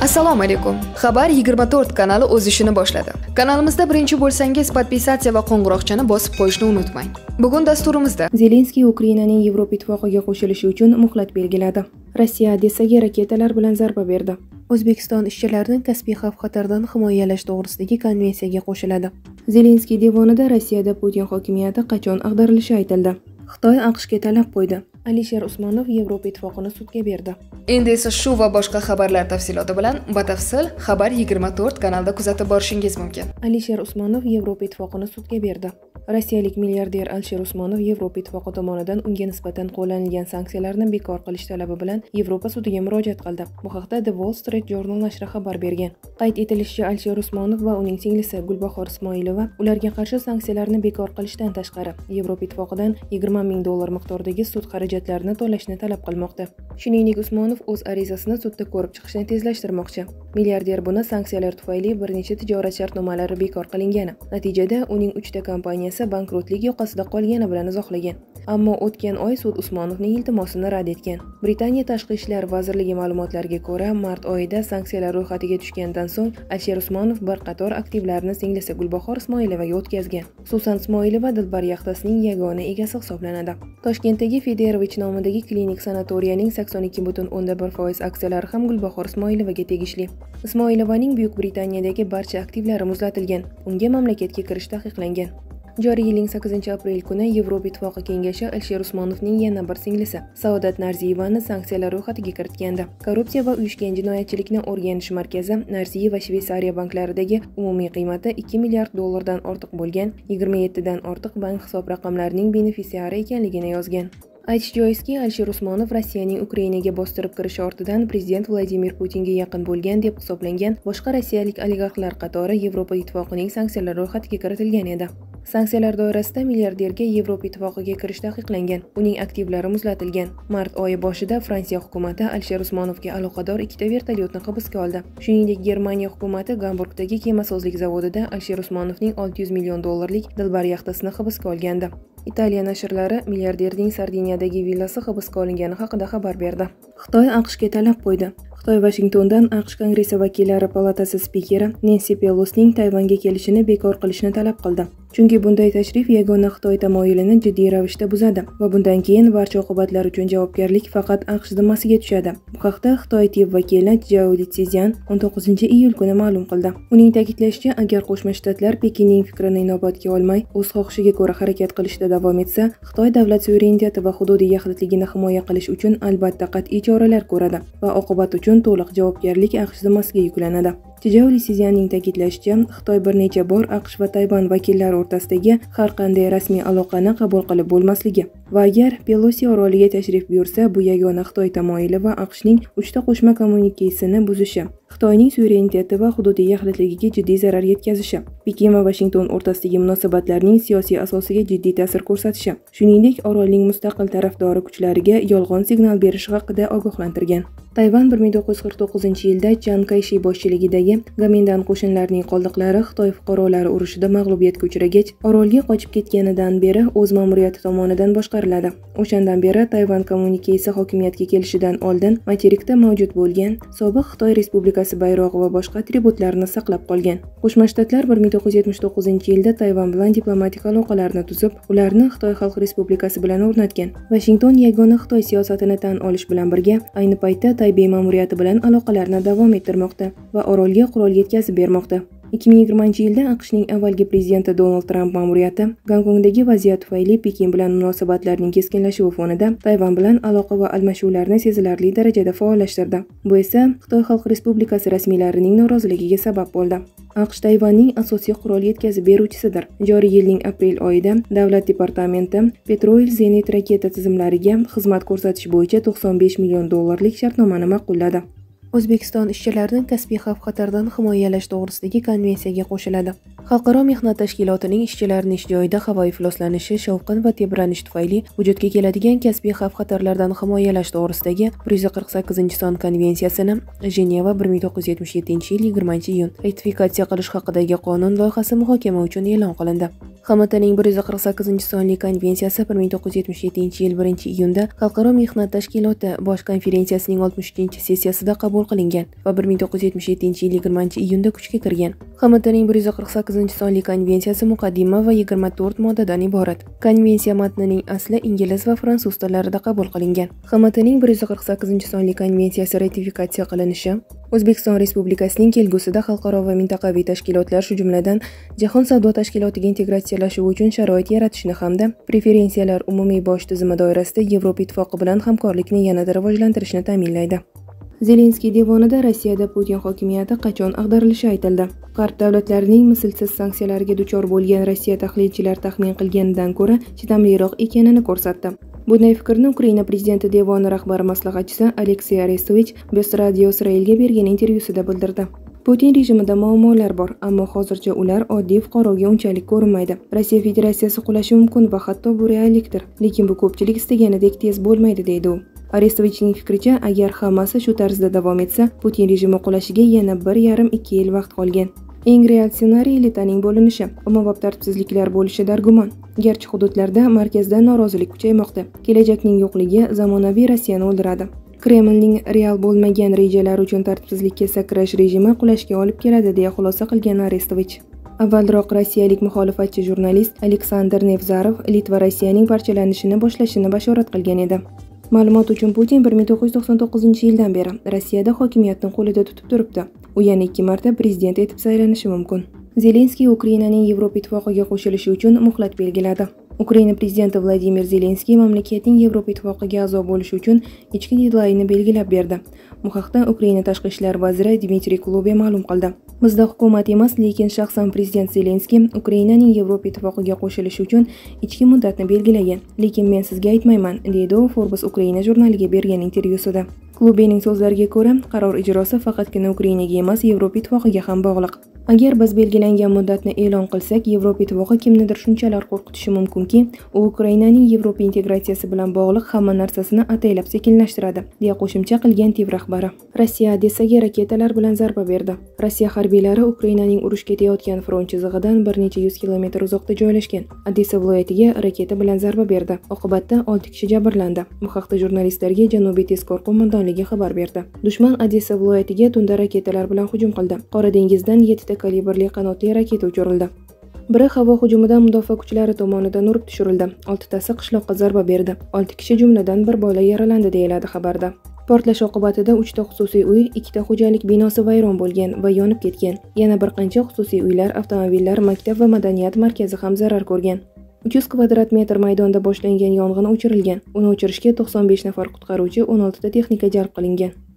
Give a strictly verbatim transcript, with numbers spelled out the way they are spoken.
Assalomu alaykum. Xabar yigirma to'rt kanali o'z ishini boshladi. Kanalimizda birinchi bo'lsangiz, podpisatsiya va qo'ng'iroqchani bosib qo'yishni unutmang. Bugun dasturimizda Zelenskiy Ukrainaning Yevropa ittifoqiga qo'shilishi uchun muhlat belgiladi. Rossiya Odessaga raketalar bilan zarba berdi. O'zbekiston ishchilarini kasbiy xavf-xatardan himoyalash to'g'risidagi konvensiyaga qo'shiladi. Zelenskiy devonida Rossiyada Putin hokimiyati qachon ag'darilishi aytildi. Xitoy AQShga talab qo'ydi. Alisher Usmonov Yevropa ittifoqini sudga berdi. Endi esa shu va boshqa xabarlar tafsiloti bilan batafsil Xabar yigirma to'rt kanalida kuzatib borishingiz mumkin. Alisher Usmonov Yevropa ittifoqini sudga berdi. Rossiyalik milliarder Alisher Usmonov Yevropa ittifoqi tomonidan unga nisbatan qo'llanilgan sanksiyalarni bekor qilish talabi bilan Yevropa sudiga murojaat qildi. Bu haqda The Wall Street Journal nashri xabar bergan. Qayd etilishicha, Alisher Usmonov va uning singlisi Gulbahor Ismoilova ularga qarshi sanksiyalarni bekor qilishdan tashqari Yevropa ittifoqidan yigirma ming dollar miqdoridagi sud xarajatlarini to'lashni talab qilmoqda. Shuningdek, Usmonov o'z arizasini sudda ko'rib chiqishni tezlashtirmoqchi. Milliarder buni sanksiyalar tufayli bir necha tijorat shartnomalari bekor qilingani, natijada uning uchta kompaniyasi bankrotlik yoqasida qolgani bilan izohlagan. Ammo o'tgan oy sud Usmonovning iltimosini rad etgan. Britaniya Tashqi ishlar vazirligi ma'lumotlariga ko'ra, mart oyida sanksiyalar ro'yxatiga tushgandan so'ng Alisher Usmonov bir qator aktivlarni singlisi Gulbahor Ismoilovaga o'tkazgan. Xususan, Ismoilova Dilbar yaxtasining yagona egasi hisoblanadi. Toshkentdagi Federovich nomidagi klinik sanatoriyaning sakson ikki butun o'nda bir foiz aksiyalari ham Gulbahor Ismoilovaga tegishli. Ismoilovaning Buyuk Britaniyadagi barcha aktivlari muzlatilgan. Unga mamlakatga kirish taqiqlangan. Joriy yilning sakkizinchi aprel kuni Yevropa ittifoqi kengashi Alisher Usmonovning yana bir singlisi Saodat Narziyevani sanksiyalar ro'yxatiga kiritgandi. Korrupsiya va uyushgan jinoyatchilikni o'rganish markazi Narziyeva Shveysariya banklaridagi umumiy qiymati ikki milliard dollardan ortiq bo'lgan yigirma yetti dan ortiq bank hisob raqamlarining benefitsiari ekanligini yozgan. Aytish joizki, Alisher Usmonov Rossiyaning Ukrainaga bostirib kirishi ortidan prezident Vladimir Putinga yaqin bo'lgan deb hisoblangan boshqa rossiyalik oligarxlar qatori Yevropa ittifoqining sanksiyalar ro'yxatiga kiritilgan edi. Sanksiyalar doirasida milliarderga Yevropa ittifoqiga kirish taqiqlangan, uning aktivlari muzlatilgan. Mart oyi boshida Fransiya hukumati Alisher Usmonovga aloqador ikkita vertolyotni hibsga oldi. Shuningdek, Germaniya hukumati Gamburgdagi kemasozlik zavodida Alisher Usmonovning olti yuz million dollarlik Dilbar yaxtasini hibsga olgandi. Italiya nashrlari milliarderning Sardiniyadagi villasi hibsga olingani haqida xabar berdi. Xitoy AQShga talab qo'ydi. Xitoy Vashingtondan AQSh Kongressi vakillari palatasi spikeri Nansi Pelosining Tayvanga kelishini bekor qilishni talab qildi. Chunki bunday tashrif yagona Xitoy tamoyilini jiddiy ravishda buzadi va bundan keyin barcha oqibatlar uchun javobgarlik faqat AQSh zimmasiga tushadi. Bu haqda Xitoy T I V vakili Zhao Lizian o'n to'qqizinchi iyul kuni ma'lum qildi. Uning ta'kidlashicha, agar Qo'shma Shtatlar Pekinning fikrini inobatga olmay, o'z xohishiga ko'ra harakat qilishda davom etsa, Xitoy davlat suvereniteti va hududiy yaxlitligini himoya qilish uchun albatta qat'iy choralar ko'radi va oqibat uchun to'liq javobgarlik AQSh zimmasiga yuklanadi. Zhao Lizianning ta'kidlashicha, Xitoy bir necha bor AQSh va Tayvan vakillari o'rtasidagi har qanday rasmiy aloqani qabul qilib bo'lmasligi va agar Pelosi oroliga tashrif buyursa, bu yagona Xitoy tamoyili va AQShning uchta qo'shma kommunikasiyasini buzishi, Xitoyning suvereniteti va hududiy yaxlitligiga jiddiy zarar yetkazishi, Pekin va Vashington o'rtasidagi munosabatlarning siyosiy asosiga jiddiy ta'sir ko'rsatishi, shuningdek, orolning mustaqil tarafdori kuchlariga yolg'on signal berishi haqida ogohlantirgan. Tayvan bir ming to'qqiz yuz qirq to'qqizinchi yilda Chiang Kai-shek boshchiligidagi Gomindan qo'shinlarining qoldiqlari Xitoy fuqarolari urushida mag'lubiyatga uchragach, orolga qochib ketganidan beri o'z ma'muriyati tomonidan boshqariladi. O'shandan beri Tayvan kommunikasiyasi hokimiyatga kelishidan oldin materikda mavjud bo'lgan sobiq Xitoy Respublikasi bayrog'i va boshqa atributlarini saqlab qolgan. Qo'shma Shtatlar bir ming to'qqiz yuz yetmish to'qqizinchi yilda Tayvan bilan diplomatik aloqalarni tuzib, ularni Xitoy Xalq Respublikasi bilan o'rnatgan. Washington yagona Xitoy siyosatini tan olish bilan birga, ayni paytda Taybey ma'muriyati bilan aloqalarni davom ettirmoqda va orolga qurol yetkazib bermoqda. ikki ming yigirmanchi yilda AQShning avvalgi prezidenti Donald Tramp ma'muriyati Gonkongdagi vaziyat tufayli Pekin bilan munosabatlarning keskinlashuvi fonida Tayvan bilan aloqa va almashuvlarni sezilarli darajada faollashtirdi. Bu esa Xitoy Xalq Respublikasi rasmiylarining noroziligiga sabab bo'ldi. AQSh Tayvanning asosiy qurol yetkazib beruvchisidir. Joriy yilning aprel oyida Davlat departamenti Petroil Zenit raketa tizimlariga xizmat ko'rsatish bo'yicha to'qson besh million dollarlik shartnomani ma'qulladi. O'zbekiston ishchilarini kasbiy xavf-xatardan himoyalash to'g'risidagi konvensiyaga qo'shiladi. Xalqaro mehnat tashkilotining ishchilarning ish joyida havo ifloslanishi, shovqin va tebranish tufayli vujudga keladigan kasbiy xavf-xatarlardan himoyalash to'g'risidagi bir yuz qirq sakkizinchi son konvensiyasini Jeneva bir ming to'qqiz yuz yetmish yettinchi yil yigirmanchi iyun ratifikatsiya qilish haqidagi qonun loyihasi muhokama uchun e'lon qilindi. X M T'ning bir yuz qirq sakkizinchi sonli konvensiyasi bir ming to'qqiz yuz yetmish yettinchi yil birinchi iyunda Xalqaro mehnat tashkiloti bosh konferensiyasining oltmish uchinchi sessiyasida qabul qilingan va bir ming to'qqiz yuz yetmish yettinchi yil yigirmanchi iyunda kuchga kirgan. X M T'ning bir yuz qirq sakkizinchi sonli konvensiyasi muqaddima va yigirma to'rt moddadan iborat. Konvensiya matnining asli ingliz va fransuz tillarida qabul qilingan. X M T'ning bir yuz qirq sakkizinchi sonli konvensiyasi ratifikatsiya qilinishi O'zbekiston Respublikasining kelgusida xalqaro va mintaqaviy tashkilotlar, shu jumladan Jahon savdo tashkilotiga integratsiyalashuvi uchun sharoit yaratishni hamda preferensiyalar umumiy bosh tizimi doirasida Yevropa Ittifoqi bilan hamkorlikni yanada rivojlantirishni ta'minlaydi. Zelenskiy devonida Rossiyada Putin hokimiyati qachon ag'darilishi aytildi. G'arb davlatlarining mislsiz sanksiyalarga duchor bo'lgan Rossiya tahlilchilar taxmin qilganidan ko'ra chidamliroq ekanini ko'rsatdi. Bunday fikrni Ukraina prezidenti devoni rahbari maslahatchisi Aleksey Arestovich Best Radio Israelga bergan intervyusida bildirdi. Putin rejimida muammolar bor, ammo hozircha ular oddiy fuqaroga unchalik ko'rinmaydi. Rossiya Federatsiyasi qulashi mumkin va hatto bu reallikdir, lekin bu ko'pchilik istaganidek tez bo'lmaydi, deydi u. Arestovichning fikricha, agar hammasi shu tarzda davom etsa, Putin rejimi qulashiga yana bir yarim ikki yil vaqt qolgan. Eng real ssenariy elitaning bo'linishi, ommabop tartibsizliklar bo'lishi dargumon. Garchi hududlarda markazdan norozilik kuchaymoqda. Kelajakning yo'qligi zamonaviy Rossiyani o'ldiradi. Kremlning real bo'lmagan rejalari uchun tartibsizlikka sakrash rejimi qulashga olib keladi, deya xulosa qilgan Arestovich. Avvalroq rossiyalik muxolifatchi jurnalist Aleksandr Nevzarov Litva Rossiyaning parchalanishini boshlashini bashorat qilgan edi. Ma'lumot uchun, Putin bir ming to'qqiz yuz to'qson to'qqizinchi yildan beri Rossiyada hokimiyatni qo'lida tutib turibdi. U yana ikki marta prezident etib saylanishi mumkin. Zelenskiy Ukrainaning Yevropa Ittifoqiga qo'shilishi uchun muhlat belgiladi. Ukraina prezidenti Vladimir Zelenskiy mamlakatning Yevropa Ittifoqiga a'zo bo'lishi uchun ichki dedlaynni belgilab berdi. Bu haqda Ukraina tashqi ishlar vaziri Dmitriy Kuleba ma'lum qildi. Bizda hukumat emas, lekin shaxsan prezident Zelenskiy Ukrainaning Yevropa Ittifoqiga qo'shilishi uchun ichki muddatni belgilagan, lekin men sizga aytmayman, deydi u Forbes Ukraina jurnaliga bergan intervyusida. Klubening so'zlariga ko'ra, qaror ijrosi faqatgina Ukrainaga emas, Yevropa Ittifoqiga ham bog'liq. Agar biz belgilangan muddatni e'lon qilsak, Yevropa Ittifoqi kimnidir shunchalar qo'rqitishi mumkinki, u Ukrainaning Yevropa integratsiyasi bilan bog'liq hamma narsasini ataylab sekinlashtiradi, deya qo'shimcha qilgan TIV rahbari. Rossiya Odessaga raketalar bilan zarba berdi. Rossiya harbiylari Ukrainaning urush ketayotgan front chizig'idan bir necha yuz kilometr uzoqda joylashgan Odessa viloyatiga raketa bilan zarba berdi. Oqibatda olti kishi jabrlandi. Bu haqda jurnalistlarga Janubiy tezkor qo'mondonligi xabar berdi. Dushman Odessa viloyatiga tunda raketalar bilan hujum qildi. Qora dengizdan yetti kalibrli qanotli raketa uchirildi. Biri havo hujumidan mudofaa kuchlari tomonidan urib tushirildi. oltitasi qishloqqa zarba berdi. olti kishi jumladan bir bola yaralandi, deyiladi xabarda. Portlash oqibatida uchta xususiy uy, ikkita xo'jalik binosi vayron bo'lgan va yonib ketgan. Yana bir qancha xususiy uylar, avtomobillar, maktab va madaniyat markazi ham zarar ko'rgan. uch yuz kvadrat metr maydonda boshlangan yong'in o'chirilgan. Uni o'chirishga to'qson besh nafar qutqaruvchi, o'n olti ta texnika jalb qilingan.